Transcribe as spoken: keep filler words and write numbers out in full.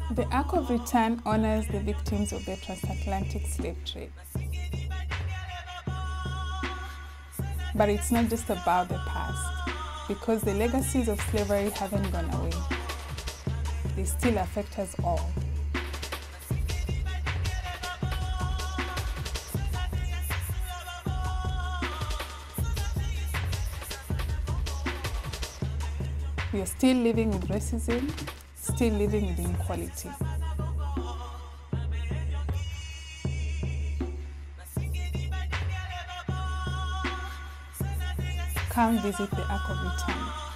The Ark of Return honors the victims of the Transatlantic Slave Trade. But it's not just about the past, because the legacies of slavery haven't gone away. They still affect us all. We are still living with racism, still living with inequality. Come visit the Ark of Return.